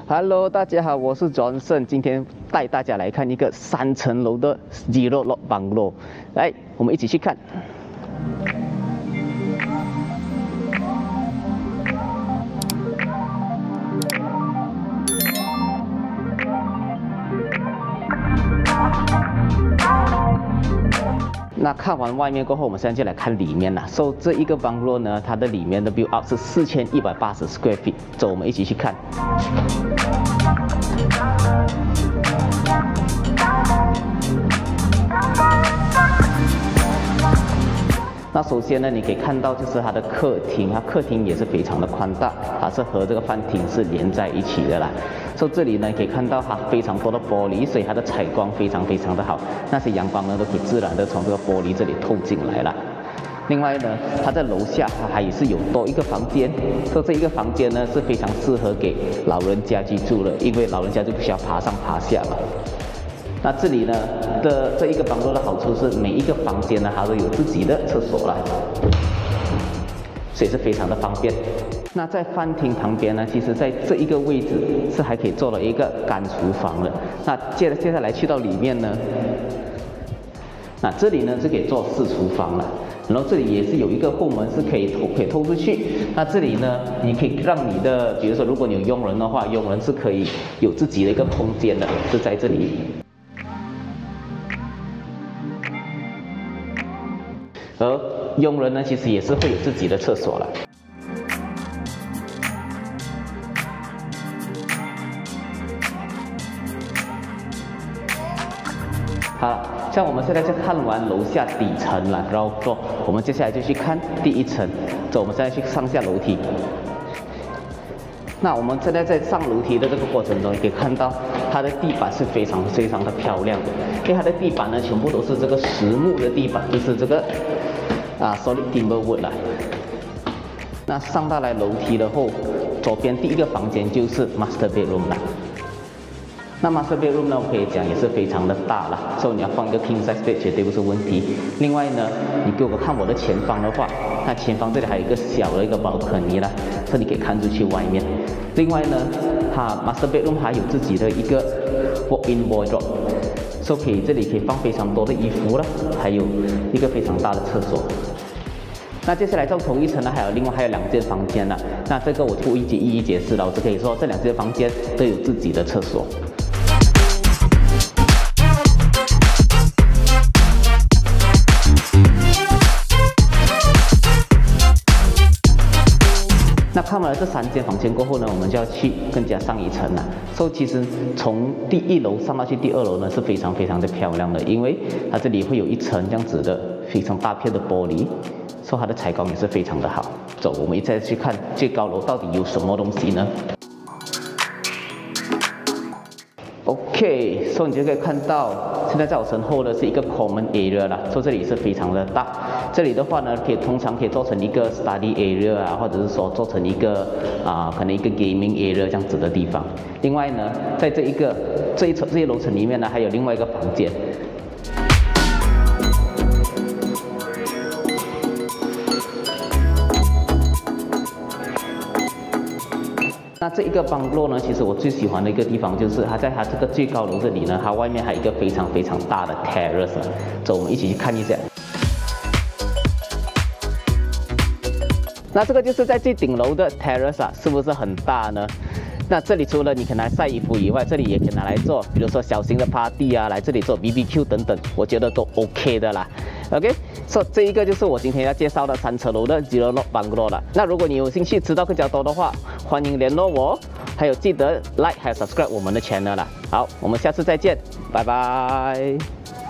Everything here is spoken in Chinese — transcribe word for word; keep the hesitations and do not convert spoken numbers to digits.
Hello， 大家好，我是 Johnson， 今天带大家来看一个三层楼的 Zero Lot Bungalow， 来，我们一起去看。那看完外面过后，我们现在就来看里面啦。So 这一个 bungalow 呢，它的里面的 build up 是四千一百八十 square feet。走，我们一起去看。那首先呢，你可以看到就是它的客厅，它客厅也是非常的宽大，它是和这个饭厅是连在一起的啦。所以这里呢，可以看到它非常多的玻璃，所以它的采光非常非常的好，那些阳光呢都可以自然的从这个玻璃这里透进来了。另外呢，它在楼下它还是有多一个房间，所以这一个房间呢是非常适合给老人家居住的，因为老人家就不需要爬上爬下嘛。那这里呢的这一个bungalow的好处是每一个房间呢它都有自己的厕所了，所以是非常的方便。那在饭厅旁边呢，其实在这一个位置是还可以做了一个干厨房的。那接着接下来去到里面呢，那这里呢是可以做四厨房了。然后这里也是有一个后门是可以透可以透出去。那这里呢，你可以让你的，比如说如果你有佣人的话，佣人是可以有自己的一个空间的，是在这里。而佣人呢，其实也是会有自己的厕所了。好了，像我们现在就看完楼下底层了，然后说我们接下来就去看第一层。走，我们现在去上下楼梯。那我们现在在上楼梯的这个过程中，你可以看到它的地板是非常非常的漂亮的，因为它的地板呢全部都是这个实木的地板，就是这个啊 solid timber wood 啦。那上到来楼梯的后，左边第一个房间就是 master bedroom 啦。那 master bedroom 呢，我可以讲也是非常的大啦，所以你要放一个 king size bed 绝对不是问题。另外呢，你给我看我的前方的话，那前方这里还有一个小的一个balcony啦，这里可以看出去外面。另外呢，它 master bedroom 还有自己的一个 walk-in wardrobe， 所以这里可以放非常多的衣服啦，还有一个非常大的厕所。那接下来到同一层呢，还有另外还有两间房间呢，那这个我就不一一一一解释了，我只可以说这两间房间都有自己的厕所。那看完了这三间房间过后呢，我们就要去更加上一层了。所以其实从第一楼上到去第二楼呢是非常非常的漂亮的，因为它这里会有一层这样子的非常大片的玻璃，所以它的采光也是非常的好。走，我们一再去看最高楼到底有什么东西呢 ？OK， 所以你就可以看到，现在在我身后的是一个 common area 啦，所以这里是非常的大。这里的话呢，可以通常可以做成一个 study area 啊，或者是说做成一个啊、呃，可能一个 gaming area 这样子的地方。另外呢，在这一个这一层这一楼层里面呢，还有另外一个房间。那这一个bungalow呢，其实我最喜欢的一个地方就是它在它这个最高楼这里呢，它外面还有一个非常非常大的 terrace。走，我们一起去看一下。那这个就是在最顶楼的 terrace 啊，是不是很大呢？那这里除了你可以拿来晒衣服以外，这里也可以拿来做，比如说小型的 party 啊，来这里做 B B Q 等等，我觉得都 OK 的啦。OK， 所以这一个就是我今天要介绍的三层楼的 Zero Lot Bungalow 了。那如果你有兴趣知道更加多的话，欢迎联络我，还有记得 like 还有 subscribe 我们的 channel 啦。好，我们下次再见，拜拜。